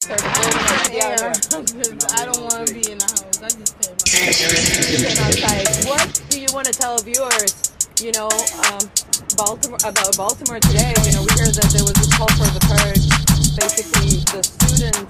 Start building up the air, other. because I don't want to be in the house. I just stay Outside. What do you want to tell viewers? You know, Baltimore about Baltimore today. You know, we heard that there was a call for the purge. Basically, the students